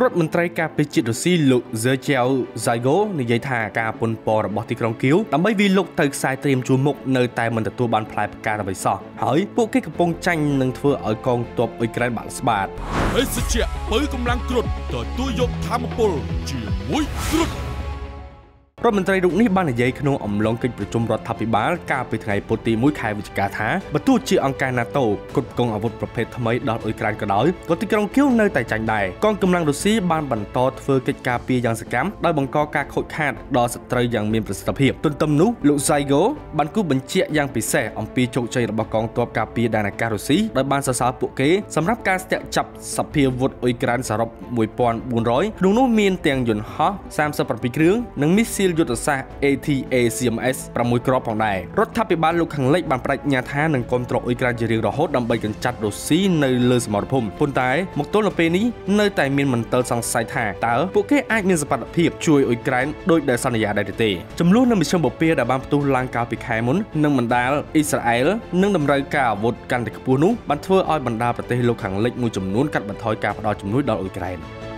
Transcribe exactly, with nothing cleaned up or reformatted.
រដ្ឋមន្ត្រីការពារជាតិរុស្ស៊ីលោកហ្សេជែលហ្សៃហ្គោនិយាយថាការពន្ធពររបស់ទីក្រុងគៀវដើម្បីវាយលុកទៅខ្សែត្រៀមជួរមុខនៅតែមិនទទួលបានផ្លែផ្កាអ្វីសោះហើយពួកគេកំពុងចាញ់នឹងធ្វើឲ្យកងទ័ពអ៊ុយក្រែនបាក់ស្បាតភេសជ្ជៈពៅកម្លាំងគ្រុឌទទួលយកធម្មពលជាមួយគ្រុឌរដ្ឋមន្ត្រីរូបនេះបាននិយាយក្នុងអំឡុងកិច្ចប្រជុំរដ្ឋាភិបាលកាលពីថ្ងៃពុធទីមួយខែវិច្ឆិកាថាបើទោះជាអង្គការ NATO គ្រប់គ្រងអាវុធប្រភេទថ្មីដល់អ៊ុយក្រែនក៏ដោយក៏ទីក្រុងគៀវនៅតែចាញ់ដែរកងកម្លាំងរុស្ស៊ីបានបន្តធ្វើកិច្ចការពារយ៉ាងសកម្មដោយបង្កការខូចខាតដល់សត្រូវយ៉ាងមានប្រសិទ្ធភាពទន្ទឹមនោះលោកហ្សៃហ្គោបានគូបញ្ជាក់យ៉ាងពិសេសអំពីជោគជ័យរបស់កងទ័ពការពារដែនអាកាសរុស្ស៊ីដោយបានសរសើរពួកគេសម្រាប់ការស្ទាក់ចាប់សភាវុធអ៊ុយក្រែនសរុបមួយពាន់បួនរយក្នុងនោះមានទាំងយន្តហោះសាមសិបប្រាំពីរគ្រឿងនិងមីស៊ីលយុទ្ធសាស្ត្រ เอ ที เอ ซี เอ็ม เอส ប្រាំមួយគ្រាប់ផងដែររដ្ឋាភិបាលលោកខាងលិចបានបដិញ្ញាថានឹងគ្រប់គ្រងអ៊ុយក្រែនជារៀងរហូតដើម្បីកម្ចាត់រុស្ស៊ីនៅលើសមរភូមិប៉ុន្តែមកទល់នៅពេលនេះនៅតែមានមន្ទិលសង្ស័យថាតើពួកគេអាចមានសមត្ថភាពជួយអ៊ុយក្រែនដោយដែលសន្យាដែរទេចំនួននៅមជ្ឈមបូព៌ាដែលបានផ្ទុះឡើងកាលពីខែមុននឹងបណ្ដាលអ៊ីស្រាអែលនិងតម្រូវការអាវុធកាន់តែខ្ពស់នោះបានធ្វើឲ្យបណ្ដាប្រទេសលោកខាងលិចមួយចំនួនកាត់បន្ថយការផ្ដល់ជំនួយដល់អ៊ុយក្រែន